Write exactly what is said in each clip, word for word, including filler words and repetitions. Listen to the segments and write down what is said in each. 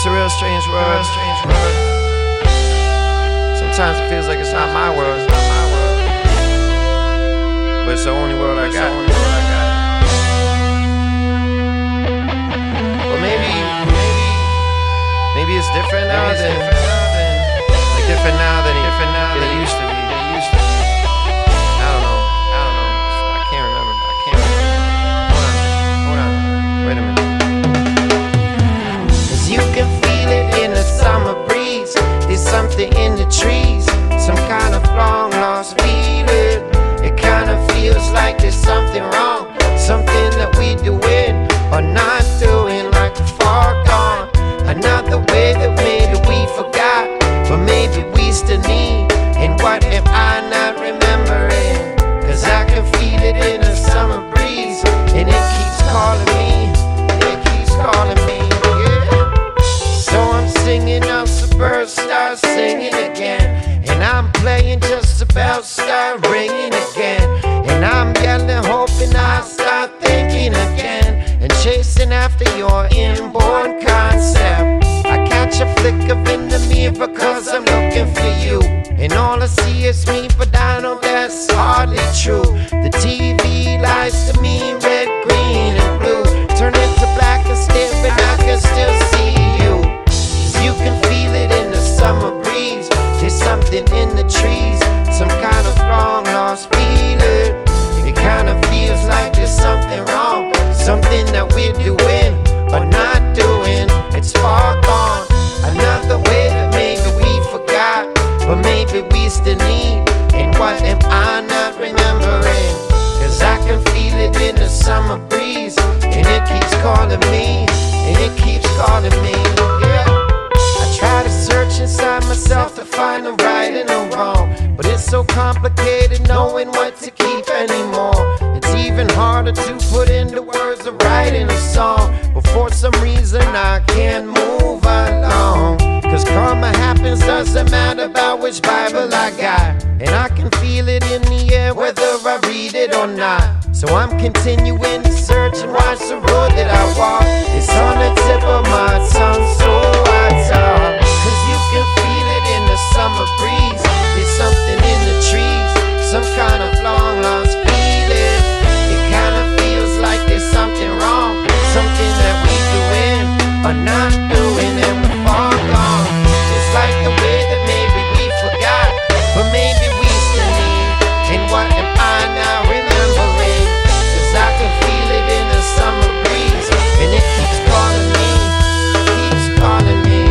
It's a real strange world. Strange world. Sometimes it feels like it's not my world. It's not my world. But it's the only world I got. But maybe, maybe, maybe it's different now than, like different now than different now than it used to be. It used to be. I don't know. I don't know. I can't remember. I can't remember. Hold on. Hold on. Wait a minute. You can feel it in the summer breeze. There's something in the trees, some kind of long lost feeling. It kind of feels like there's something wrong, something that we doing or not doing, like a far gone. Another way that maybe we forgot, but maybe we still need. And what am I not remembering? Cause I can feel it in the summer breeze, and it keeps calling me, it keeps calling me. Singing I'm superstar, singing again. And I'm playing just about start ringing again. And I'm yelling, hoping I start thinking again, and chasing after your inborn concept. I catch a flicker in the mirror because I'm looking for you, and all I see is me, but I know that's hardly true. The T V lies to me red, green, and blue. Turn it to black and still, but I can still see you. You can feel it in the summer breeze. There's something in the trees, some kind of long lost feeling. It kind of feels like there's something wrong, something that we're doing or not doing. It's far gone. Another way that maybe we forgot, but maybe we still need. And what am I not remembering? Cause I can feel it in the summer breeze, and it keeps calling me, and it keeps calling me. Yeah. Try to search inside myself to find a right and a wrong, but it's so complicated knowing what to keep anymore. It's even harder to put into words or write in a song, but for some reason I can't move along. Cause karma happens, doesn't matter about which Bible I got, and I can feel it in the air whether I read it or not. So I'm continuing to search and watch the road that I walk. It's on the tip of my tongue, so I talk. Cause you can feel it in the summer breeze. There's something in the trees, some kind of long lost feeling. It kind of feels like there's something wrong, something that we doing or not doing, and we're far gone. It's like the way that maybe we forgot, but maybe we still need. And what am I now remembering? Cause I can feel it in the summer breeze, and it keeps calling me, keeps calling me.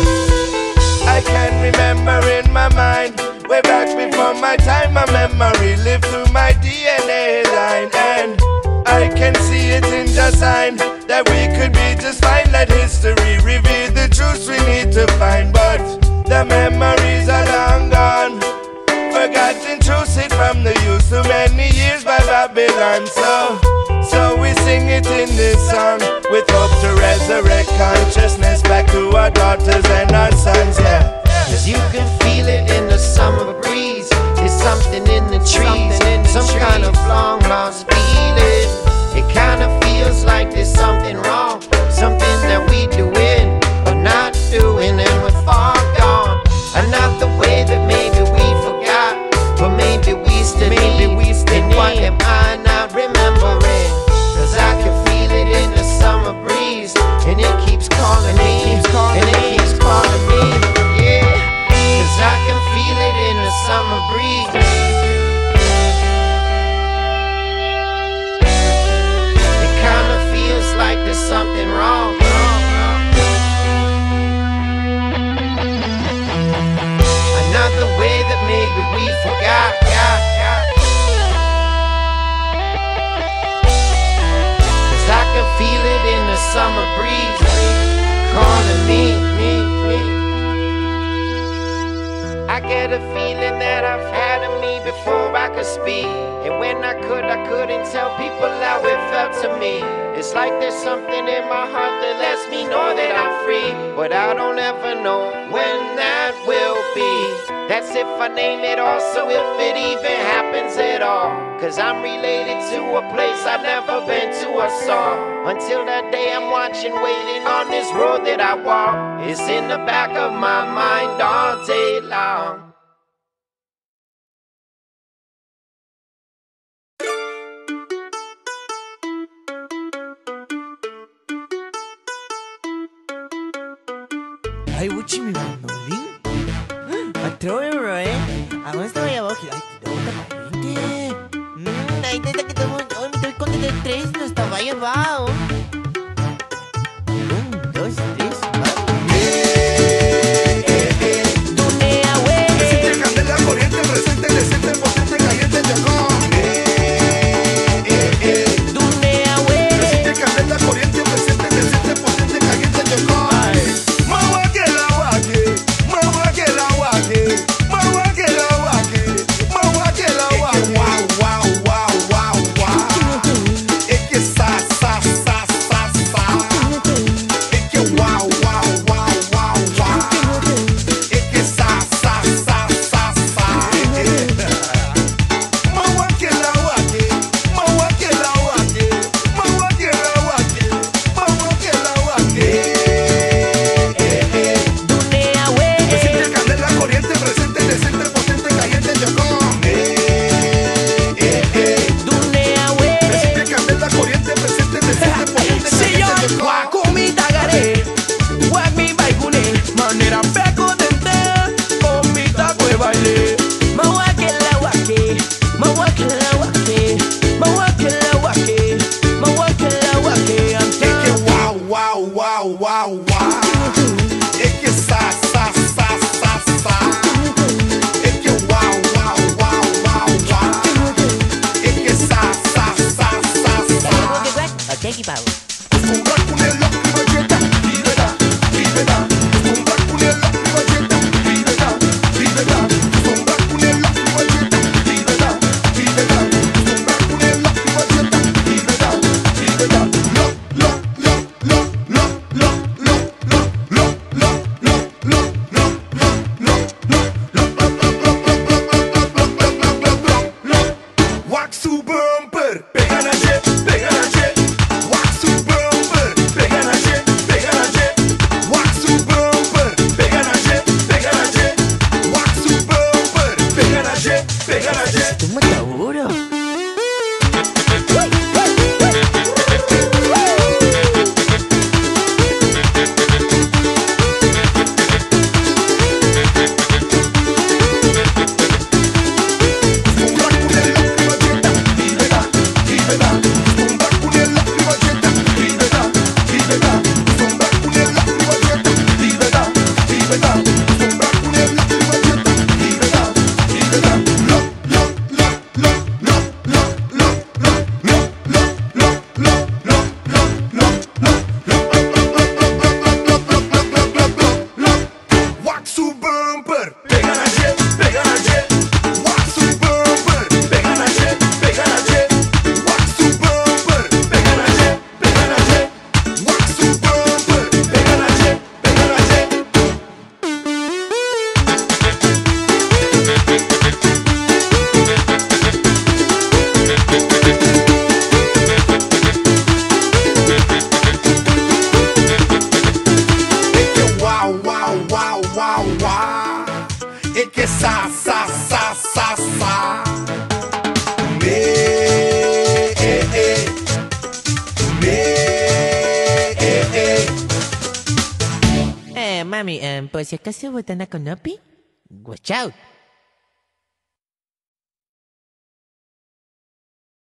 I can remember in my mind, way back before my time, my memory lived through my D N A line. And I can see it in the sign that we could be just fine. Let history reveal the truths we need to find. But the memories are long gone, forgotten truths hid from the youth too many years by Babylon. So, so we sing it in this song with hope to resurrect consciousness back to our daughters and our sons, yeah. Cause you can feel it in the summer breeze. There's something in the trees, some kind of long lost feeling. It kind of feels like there's something wrong, something that we doing or not doing, and we're far gone. Another way that maybe we forgot, but maybe we still maybe we still need. What am I not remembering? Cause I can feel it in the summer breeze, and it keeps calling me, and it keeps calling me. Yeah, cause I can feel it in the summer breeze. It kinda feels like there's something wrong. Another way that maybe we forgot. Cause I can feel it in the summer breeze, calling me, me, me. I get a feeling that I've had in me before I could speak, and when I could, I couldn't tell people how it felt to me. It's like there's something in my heart that lets me know that I'm free, but I don't ever know when that will be. That if I name it also if it even happens at all. Cause I'm related to a place I've never been to or saw. Until that day I'm watching, waiting on this road that I walk. It's in the back of my mind all day long. Ay, Uchi, mi mandolín. Atro, bro, eh. ¿A dónde estaba ahí abajo? Ay, no, está caliente. Mmm, ahí está que estamos. Ay, me estoy con el tres, no estaba ahí abajo. Un, dos, tres, vamos. Eh, eh, eh. Tunea, güey. Presente, candela, corriente, presente, decente, potente, caliente, llegó. Eh, eh, eh. Tunea, güey. Presente, candela, corriente, presente, decente, potente, caliente, llegó. Mami, um, por si acaso botana con Opi. Watch out.